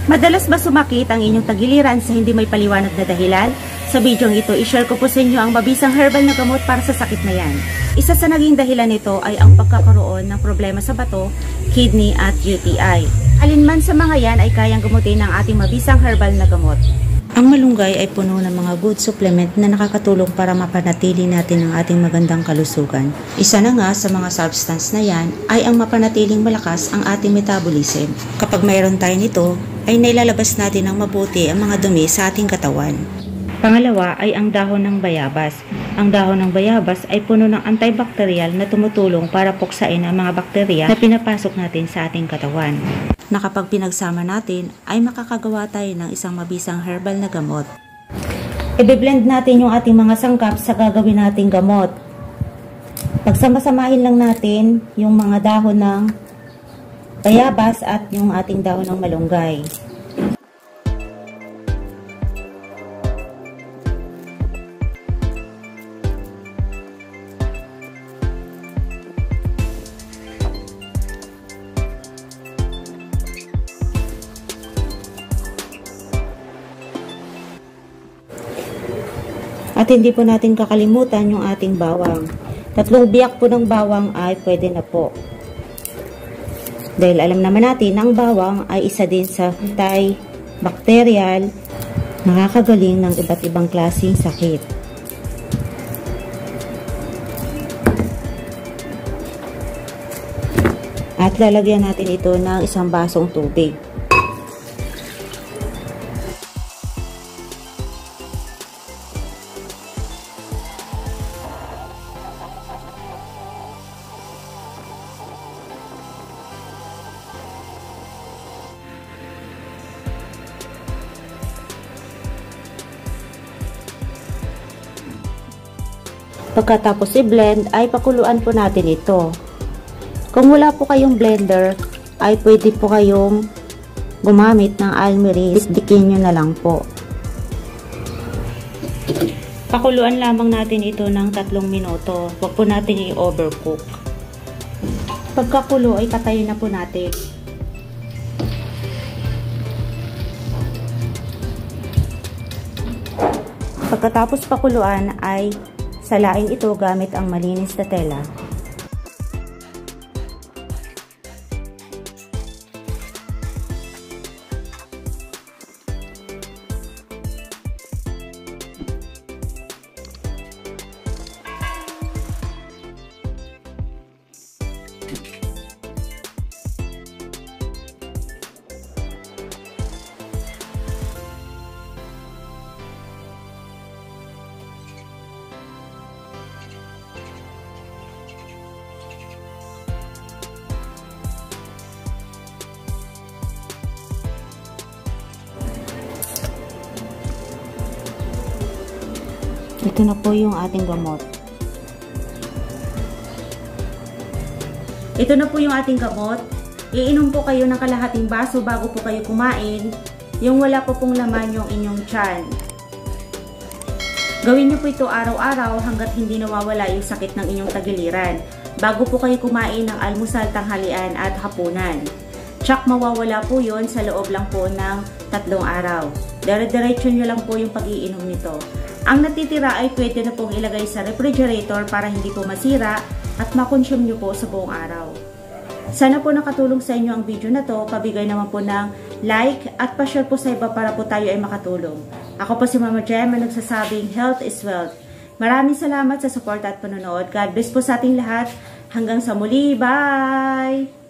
Madalas ba sumakit ang inyong tagiliran sa hindi may paliwanag na dahilan? Sa bidyong ito, i-share ko po sa inyo ang mabisang herbal na gamot para sa sakit na yan. Isa sa naging dahilan nito ay ang pagkakaroon ng problema sa bato, kidney at UTI. Alinman sa mga yan ay kayang gamutin ng ating mabisang herbal na gamot. Ang malunggay ay puno ng mga good supplement na nakakatulong para mapanatili natin ang ating magandang kalusugan. Isa na nga sa mga substance na yan ay ang mapanatiling malakas ang ating metabolism. Kapag mayroon tayo nito, ay nailalabas natin ng mabuti ang mga dumi sa ating katawan. Pangalawa ay ang dahon ng bayabas. Ang dahon ng bayabas ay puno ng antibacterial na tumutulong para puksain ang mga bakterya na pinapasok natin sa ating katawan. Na kapag pinagsama natin ay makakagawa tayo ng isang mabisang herbal na gamot. I-blend natin yung ating mga sangkap sa gagawin nating gamot. Pagsama-samahin lang natin yung mga dahon ng bayabas at yung ating dahon ng malunggay. At hindi po natin kakalimutan yung ating bawang. 3 biyak po ng bawang ay pwede na po. Dahil alam naman natin na ang bawang ay isa din sa antibacterial, nakakagaling ng iba't ibang klaseng sakit. At lalagyan natin ito ng 1 basong tubig. Pagkatapos i-blend ay pakuluan po natin ito. Kung wala po kayong blender ay pwede po kayong gumamit ng almiris, dikin nyo na lang po. Pakuluan lamang natin ito ng 3 minuto. Huwag po natin i-overcook. Pagkakulo ay patayin na po natin. Pagkatapos pakuluan ay salain ito gamit ang malinis na tela. Ito na po yung ating gamot. Ito na po yung ating gamot. Iinom po kayo ng kalahating baso bago po kayo kumain. Yung wala po pong laman yung inyong tiyan. Gawin niyo po ito araw-araw hanggat hindi nawawala yung sakit ng inyong tagiliran. Bago po kayo kumain ng almusal, tanghalian at hapunan. Tsak mawawala po yun sa loob lang po ng 3 araw. Dire-diretso nyo lang po yung pag-iinom nito. Ang natitira ay pwede na pong ilagay sa refrigerator para hindi po masira at makonsume nyo po sa buong araw. Sana po nakatulong sa inyo ang video na to. Pabigay naman po ng like at pa-share po sa iba para po tayo ay makatulong. Ako po si Mama Jem na nagsasabing health is wealth. Maraming salamat sa support at panonood. God bless po sa ating lahat. Hanggang sa muli. Bye!